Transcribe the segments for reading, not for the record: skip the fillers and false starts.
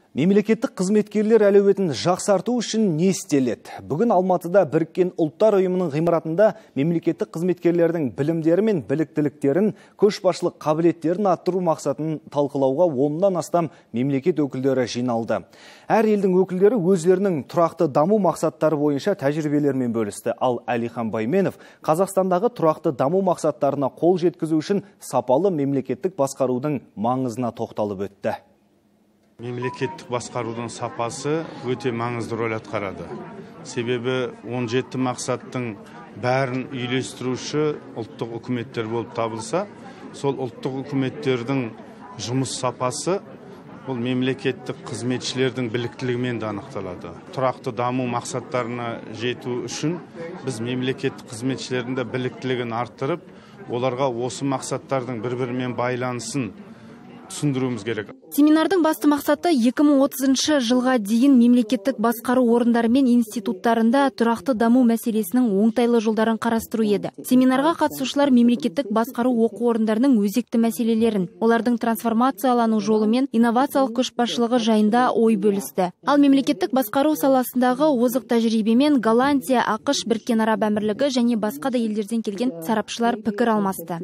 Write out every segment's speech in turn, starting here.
Мемлекеттік қызметкерлер әлеуетін жақсарту үшін не істеледі? Бүгін Алматыда Біріккен ұлттар ұйымының ғимаратында мемлекеттік қызметкерлердің білімдері мен біліктіліктерін, көшбасшылық қабілеттерін арттыру мақсатын талқылауға 10-нан астам мемлекет өкілдері жиналды. Әр елдің өкілдері өздерінің тұрақты даму мақсаттары бойынша тәжірибелермен бөлісті. Ал Әлихан Байменов Қазақстандағы тұрақты даму мақсаттарына қол жеткізу үшін сапалы мемлекеттік басқарудың маңызына тоқталып өтті. Мемлекеттік басқарудың сапасы өте маңызды рөл атқарады. Себебі 17 мақсаттың бәрін үйлестіруші ұлттық үкіметтер болып табылса, сол ұлттық үкіметтердің жұмыс сапасы бұл мемлекеттік қызметшілердің біліктілігімен де анықталады. Тұрақты даму мақсаттарына жету үшін біз мемлекеттік қызметшілердің де біліктілігін арттырып, оларға осы мақсаттардың бір-бірімен байланысын түсіндіруіміз керек. Семинардың басты мақсаты 2030 жылға дейін мемлекеттік басқару орындары мен институттарында тұрақты даму мәселесінің оңтайлы жолдарын қарастыру еді. Семинарға қатысушылар мемлекеттік басқару оқу орындарының өзекті мәселелерін, олардың трансформациялану жолы мен инновациялық көшбасшылығы жайында ой бөлісті. Ал мемлекеттік басқару саласындағы озық тәжірибемен Голландия, ақш, Біріккен Араб Әмірлігі және басқа да елдерден келген сарапшылар пікір алмасты.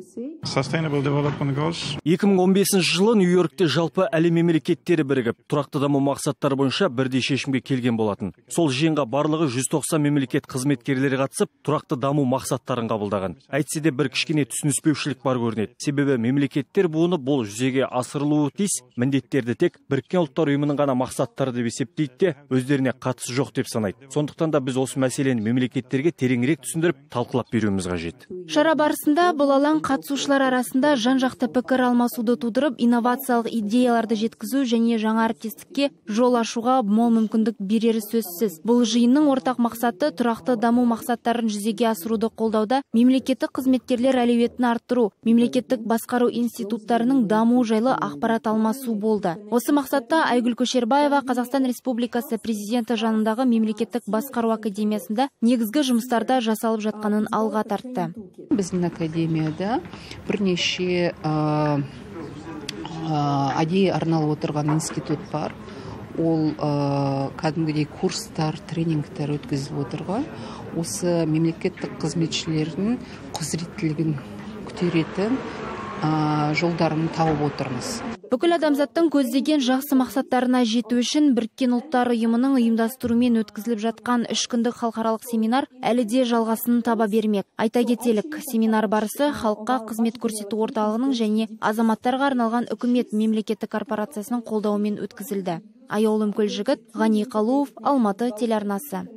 2015 жылы Нью-Йоркте жалпы әлем мемлекеттері бірігіп, тұрақты даму мақсаттары бойынша бірдей шешімге келген болатын. Сол жиынға барлығы 190 мемлекет қызметкерлері қатысып, тұрақты даму мақсаттарын қабылдаған. Әйтсе де бір кішкене түсініспеушілік бар көрінеді. Себебі мемлекеттер буыны бұл жүзеге асырылуы тиіс міндеттерді тек Біріккен ұлттар ұйымының ғана мақсаттары деп есептейді де, өздеріне қатысы жоқ деп санайды. Сондықтан да біз осы мәселені мемлекеттерге тереңірек түсіндіріп, талқылап беруіміз қажет. Шара барысында бұл алаң қатысушылар арасында жан-жақты пікір алмасуды тудырып, инновациялық идеяларды жеткізу және жаңа әріптестікке жол ашуға мол мүмкіндік берері сөзсіз. Бұл жиынның ортақ мақсаты тұрақты даму мақсаттарын жүзеге асыруды қолдауда мемлекеттік қызметкерлер әлеуетін арттыру, мемлекеттік басқару институттарының дамуы жайлы ақпарат алмасу болды. Осы мақсатта Айгүл Көшербаева Қазақстан Республикасы президенті жанындағы мемлекеттік басқару академиясында негізгі жұмыстарда жасалып жатқанын алға тартты. Біздің академияда бірнеше әдейі арналып отырған институт бар. Ол кәдімгідей курстар, тренингтер өткізіліп отырған. Осы мемлекеттік қызметшілердің құзыреттілігін көтеретін жолдарын тауып отырмыз. Бүкіл адамзаттың көздеген жақсы мақсаттарына жету үшін Біріккен ұлттар ұйымының ұйымдастыруымен өткізіліп жатқан 3 күндік халықаралық семинар әлі де жалғасын таба бермек. Айта кетелік, семинар барысы халыққа қызмет көрсету орталығының және азаматтарға арналған үкімет мемлекеттік корпорациясының қолдауымен өткізілді. Аяулым Көлжігіт, Ғани Қалуов, Алматы телеарнасы.